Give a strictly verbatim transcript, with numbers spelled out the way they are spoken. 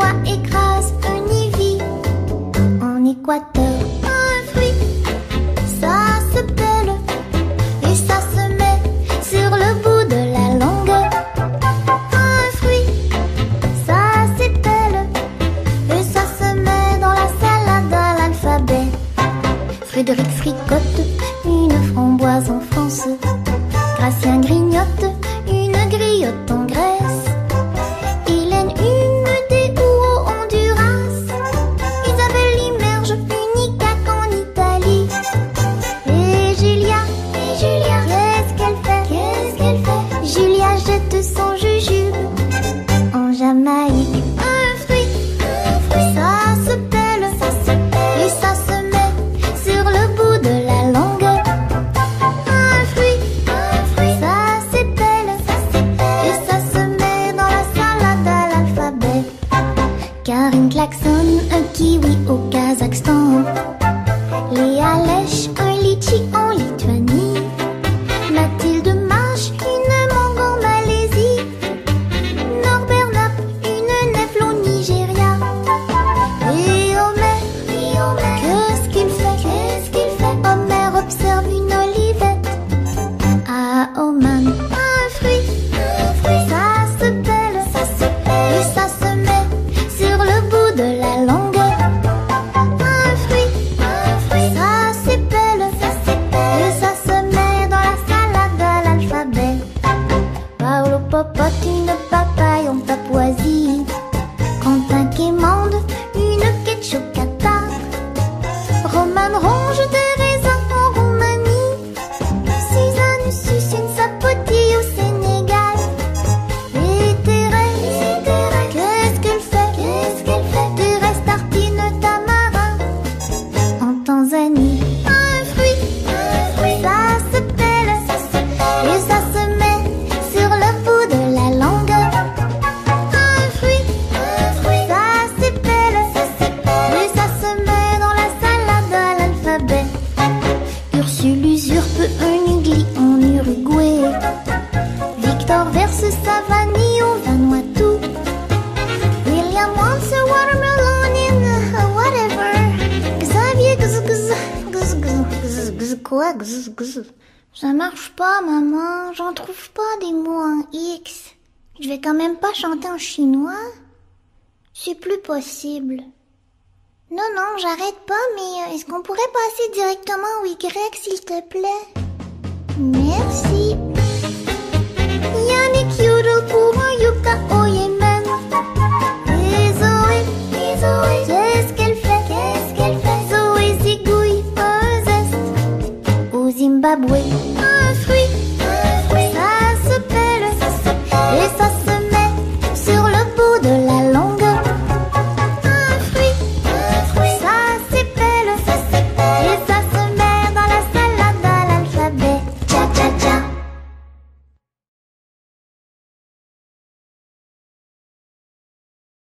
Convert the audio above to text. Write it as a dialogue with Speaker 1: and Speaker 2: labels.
Speaker 1: doigt écrase un ivy. En Équateur, un fruit, ça se pèle et ça se met sur le bout de la langue. Un fruit, ça s'épelle et ça se met dans la salade à l'alphabet. Frédéric fricote une framboise en France. Gratien grignote une griotte en Grèce. Hélène une des au Honduras. Isabelle immerge une icaque en Italie. Et Julia, et Julia, qu'est-ce qu'elle fait, qu'est-ce qu'elle fait? Julia jette son jujube en Jamaïque. Un fruit, un fruit, ça se pèle, ça se pèle et ça se met sur le bout de la langue. Un fruit, un fruit, ça s'épelle, ça s'épelle et ça se met dans la salade à l'alphabet. Karine klaxonne un kiwi au Kazakhstan. Léa lèche un litchi en Lituanie. Mathilde mâche une mangue en Malaisie. Norbert nappe une nèfle au Nigeria. Et Homer, et Homer, qu'est-ce qu'il fait, qu'est-ce qu'il fait? Homer observe une olivette à Oman. Un fruit, un fruit, ça se pèle, ça se pèle et ça se met sur le bout de la langue. Un fruit, un fruit, ça s'épelle, ça s'épelle et ça se met dans la salade à l'alphabet. Paolo popote une papaye en Papouasie. Quentin quémande une ketchupcata. Roman ronge des raisins en Roumanie. Suzanne suce une sapotille au Sénégal. Et Thérèse, et Thérèse, qu'est-ce qu'elle fait, qu'est-ce qu'elle fait? Thérèse tartine tamarin en Tanzanie. Un fruit, un fruit, ça se pèle, ça se pèle et ça se met sur le bout de la langue. Un fruit, un fruit, ça s'épelle, ça s'épelle et ça se met dans la salade à l'alphabet. Ursule usurpe un ugly en Uruguay. Victor verse sa vanille au Vanuatu. William wants a watermelon in uh, whatever. Xavier gz gz gz gz gz gz quoi gz gz. Ça marche pas, maman, j'en trouve pas des mots en X. Je vais quand même pas chanter en chinois. C'est plus possible. Non, non, j'arrête pas, mais euh, est-ce qu'on pourrait passer directement au Y, s'il te plaît? Merci. Yannick Yodel pour un yucca, oh yeah,